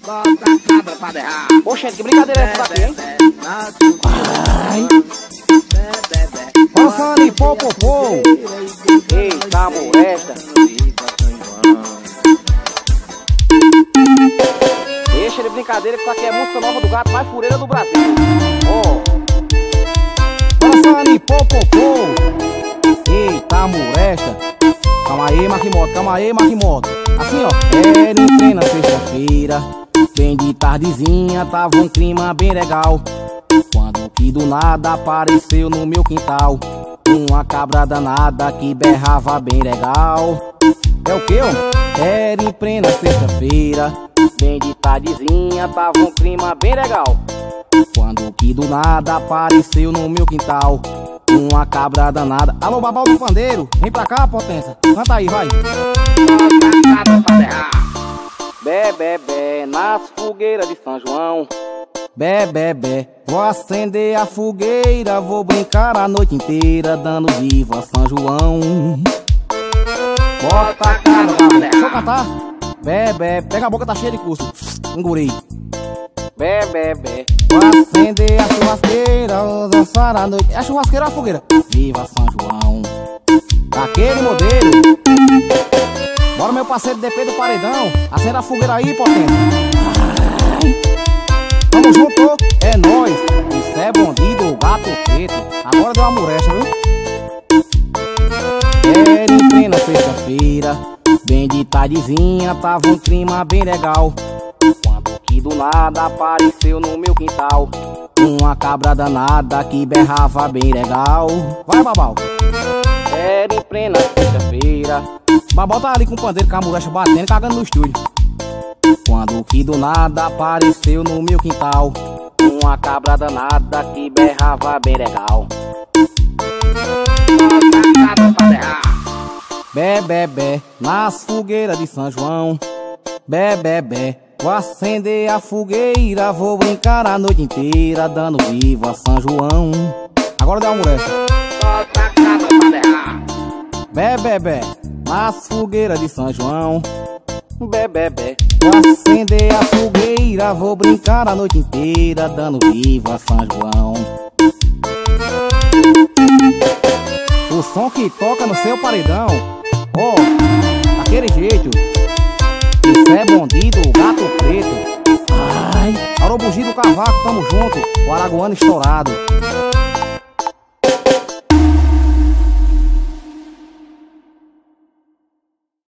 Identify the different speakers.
Speaker 1: bota a cabra pra berrar.
Speaker 2: Oxente, que brincadeira é essa daqui, hein?
Speaker 1: Ai.
Speaker 2: Passando em popopô. Eita, molesta. Deixa de brincadeira que isso aqui é a música nova do gato mais fureira do Brasil. Ó. Passando em popopô. Eita, molesta. Calma aí, Marquimoto, calma aí, Marquimoto. Assim, ó. Era em plena sexta-feira, bem de tardezinha, tava um clima bem legal. Quando que do nada apareceu no meu quintal uma cabra danada que berrava bem legal. É o que, ó? Era em plena sexta-feira, bem de tardezinha, tava um clima bem legal. Quando que do nada apareceu no meu quintal uma cabra danada. Alô, Babal do Pandeiro, vem pra cá, potência. Canta aí, vai.
Speaker 1: Bota a cabra pra berrar.
Speaker 2: Bé, bé, bé, nas fogueiras de São João. Bé, bé, bé, vou acender a fogueira, vou brincar a noite inteira, dando viva a São João. Bota a cabra pra berrar. Deixa eu cantar. Bé, bé, pega a boca, tá cheia de curso. Engurei. Bé, bé, bé, vou acender a churrasqueira, vou dançar a noite. É a churrasqueira ou a fogueira? Viva São João. Daquele modelo. Bora, meu parceiro DP do Paredão, acenda a fogueira aí, potência. Tamo junto, é nóis. Isso é bandido, o gato preto. Agora deu uma murecha, viu? Era em plena sexta-feira, bem de tardezinha, tava um clima bem legal. Quando que do nada apareceu no meu quintal uma cabra danada que berrava bem legal. Vai, Babal. Era em plena sexta-feira, Babal tá ali com o pandeiro, com a murecha batendo, cagando no estúdio. Quando que do nada apareceu no meu quintal uma cabra danada que berrava bem legal.
Speaker 1: Bota a cabra pra berrar.
Speaker 2: Bé, bé, bé, nas fogueiras de São João. Bé, bé, bé, vou acender a fogueira, vou brincar a noite inteira, dando viva a São João. Agora dá uma murecha.
Speaker 1: Bota a cabra pra berrar.
Speaker 2: Bé, bé, bé, nas fogueiras de São João. Bé, bé, bé, vou acender a fogueira, vou brincar a noite inteira, dando viva a São João. O som que toca no seu paredão, ó, daquele jeito. Isso é bandido, o gato preto. Ai, alô, bugi do cavaco, tamo junto, o araguano estourado.